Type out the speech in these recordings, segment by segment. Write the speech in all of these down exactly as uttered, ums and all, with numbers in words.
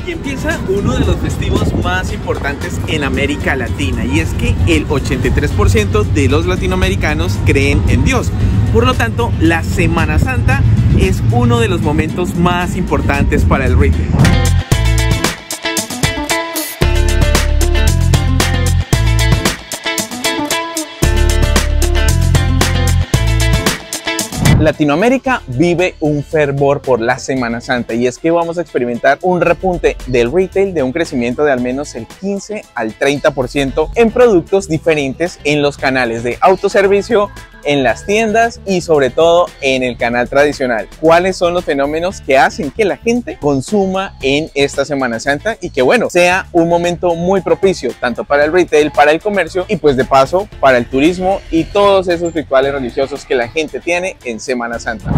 Y empieza uno de los festivos más importantes en América Latina, y es que el ochenta y tres por ciento de los latinoamericanos creen en Dios. Por lo tanto, la Semana Santa es uno de los momentos más importantes para el retail. Latinoamérica vive un fervor por la Semana Santa, y es que vamos a experimentar un repunte del retail de un crecimiento de al menos el quince al treinta por ciento en productos diferentes en los canales de autoservicio, en las tiendas y sobre todo en el canal tradicional. ¿Cuáles son los fenómenos que hacen que la gente consuma en esta Semana Santa y que, bueno, sea un momento muy propicio tanto para el retail, para el comercio y pues de paso para el turismo y todos esos rituales religiosos que la gente tiene en Semana Santa?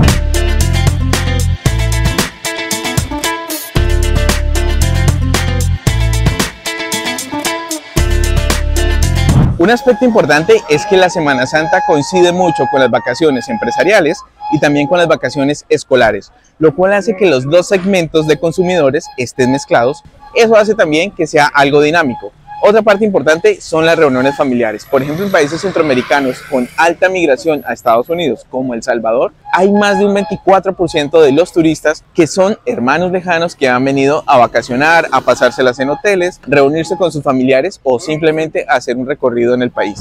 Un aspecto importante es que la Semana Santa coincide mucho con las vacaciones empresariales y también con las vacaciones escolares, lo cual hace que los dos segmentos de consumidores estén mezclados. Eso hace también que sea algo dinámico. Otra parte importante son las reuniones familiares. Por ejemplo, en países centroamericanos con alta migración a Estados Unidos, como El Salvador, hay más de un veinticuatro por ciento de los turistas que son hermanos lejanos que han venido a vacacionar, a pasárselas en hoteles, reunirse con sus familiares o simplemente hacer un recorrido en el país.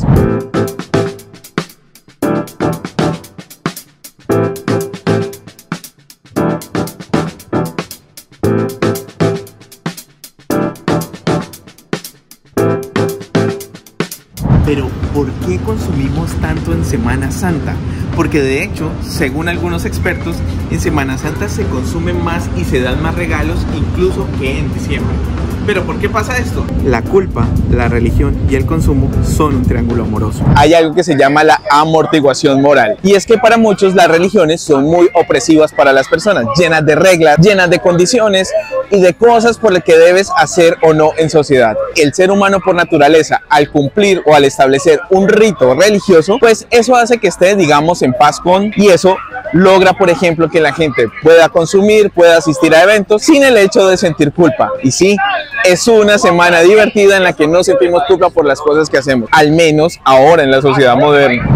Pero, ¿por qué consumimos tanto en Semana Santa? Porque de hecho, según algunos expertos, en Semana Santa se consumen más y se dan más regalos incluso que en diciembre. ¿Pero por qué pasa esto? La culpa, la religión y el consumo son un triángulo amoroso. Hay algo que se llama la amortiguación moral, y es que para muchos las religiones son muy opresivas para las personas, llenas de reglas, llenas de condiciones y de cosas por las que debes hacer o no en sociedad. El ser humano por naturaleza, al cumplir o al establecer un rito religioso, pues eso hace que esté, digamos, en paz con, y eso logra, por ejemplo, que la gente pueda consumir, pueda asistir a eventos sin el hecho de sentir culpa. Y sí, es una semana divertida en la que no sentimos culpa por las cosas que hacemos, al menos ahora en la sociedad moderna.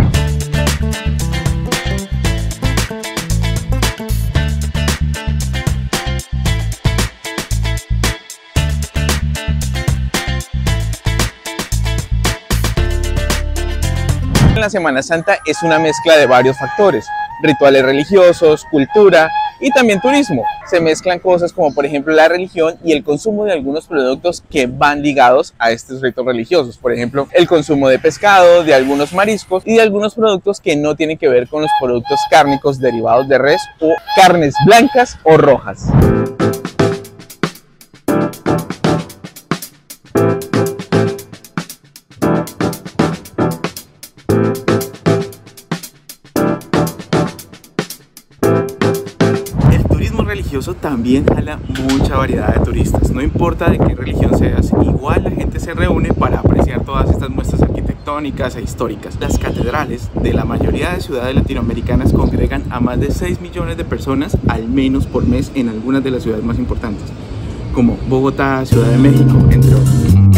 La Semana Santa es una mezcla de varios factores: rituales religiosos, cultura y también turismo. Se mezclan cosas como por ejemplo la religión y el consumo de algunos productos que van ligados a estos ritos religiosos. Por ejemplo, el consumo de pescado, de algunos mariscos y de algunos productos que no tienen que ver con los productos cárnicos derivados de res o carnes blancas o rojas. Religioso también jala mucha variedad de turistas. No importa de qué religión seas, igual la gente se reúne para apreciar todas estas muestras arquitectónicas e históricas. Las catedrales de la mayoría de ciudades latinoamericanas congregan a más de seis millones de personas al menos por mes en algunas de las ciudades más importantes, como Bogotá, Ciudad de México, entre otros.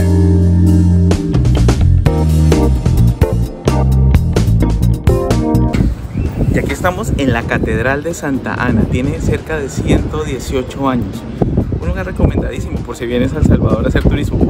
Y aquí estamos en la Catedral de Santa Ana. Tiene cerca de ciento dieciocho años. Un lugar recomendadísimo por si vienes a El Salvador a hacer turismo.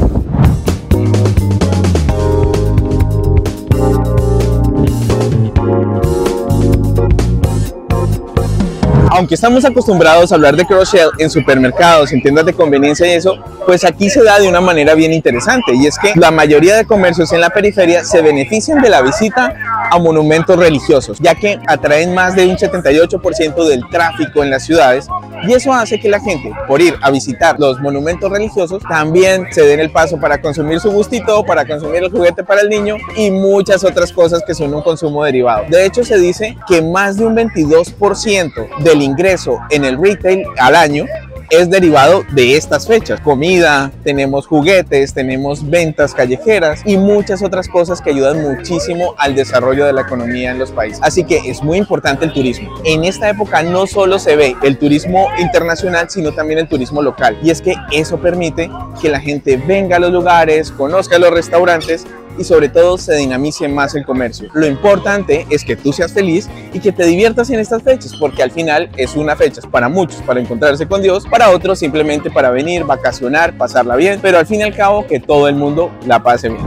Aunque estamos acostumbrados a hablar de cross-sell en supermercados, en tiendas de conveniencia y eso, pues aquí se da de una manera bien interesante, y es que la mayoría de comercios en la periferia se benefician de la visita a monumentos religiosos, ya que atraen más de un setenta y ocho por ciento del tráfico en las ciudades, y eso hace que la gente, por ir a visitar los monumentos religiosos, también se den el paso para consumir su gustito, para consumir el juguete para el niño y muchas otras cosas que son un consumo derivado. De hecho, se dice que más de un veintidós por ciento del ingreso en el retail al año es derivado de estas fechas. Comida, tenemos juguetes, tenemos ventas callejeras y muchas otras cosas que ayudan muchísimo al desarrollo de la economía en los países. Así que es muy importante el turismo. En esta época no solo se ve el turismo internacional, sino también el turismo local. Y es que eso permite que la gente venga a los lugares, conozca los restaurantes y sobre todo se dinamice más el comercio. Lo importante es que tú seas feliz y que te diviertas en estas fechas, porque al final es una fecha para muchos para encontrarse con Dios, para otros simplemente para venir, vacacionar, pasarla bien, pero al fin y al cabo que todo el mundo la pase bien.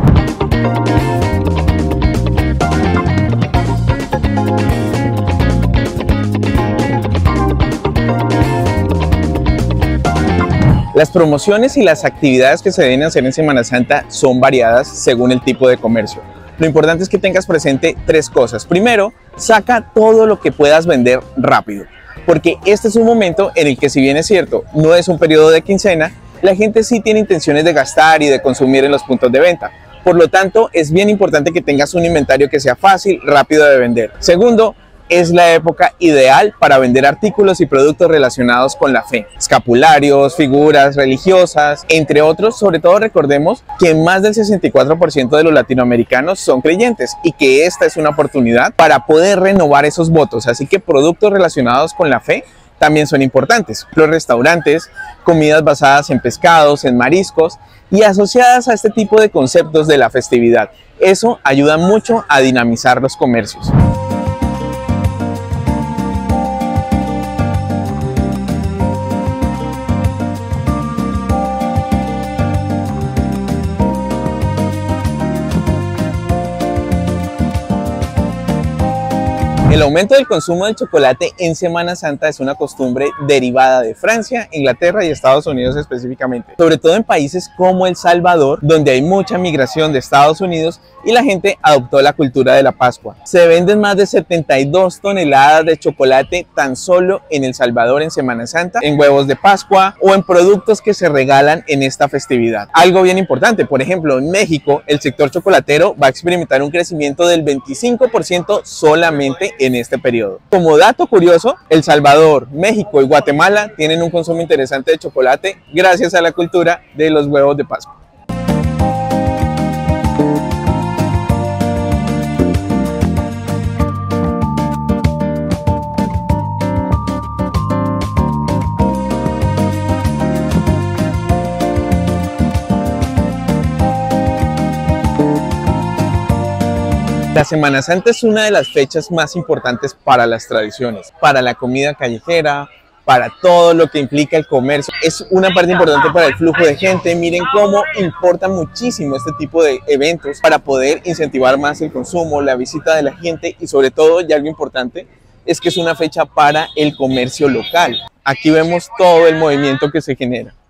Las promociones y las actividades que se deben hacer en Semana Santa son variadas según el tipo de comercio. Lo importante es que tengas presente tres cosas. Primero, saca todo lo que puedas vender rápido, porque este es un momento en el que, si bien es cierto, no es un periodo de quincena, la gente sí tiene intenciones de gastar y de consumir en los puntos de venta. Por lo tanto, es bien importante que tengas un inventario que sea fácil, rápido de vender. Segundo, es la época ideal para vender artículos y productos relacionados con la fe, escapularios, figuras religiosas, entre otros. Sobre todo recordemos que más del sesenta y cuatro por ciento de los latinoamericanos son creyentes y que esta es una oportunidad para poder renovar esos votos, así que productos relacionados con la fe también son importantes. Los restaurantes, comidas basadas en pescados, en mariscos y asociadas a este tipo de conceptos de la festividad. Eso ayuda mucho a dinamizar los comercios. El aumento del consumo del chocolate en Semana Santa es una costumbre derivada de Francia, Inglaterra y Estados Unidos específicamente, sobre todo en países como El Salvador, donde hay mucha migración de Estados Unidos y la gente adoptó la cultura de la Pascua. Se venden más de setenta y dos toneladas de chocolate tan solo en El Salvador en Semana Santa, en huevos de Pascua o en productos que se regalan en esta festividad. Algo bien importante, por ejemplo, en México el sector chocolatero va a experimentar un crecimiento del veinticinco por ciento solamente en este periodo. Como dato curioso, El Salvador, México y Guatemala tienen un consumo interesante de chocolate gracias a la cultura de los huevos de Pascua. La Semana Santa es una de las fechas más importantes para las tradiciones, para la comida callejera, para todo lo que implica el comercio. Es una parte importante para el flujo de gente. Miren cómo importa muchísimo este tipo de eventos para poder incentivar más el consumo, la visita de la gente y sobre todo, y algo importante, es que es una fecha para el comercio local. Aquí vemos todo el movimiento que se genera.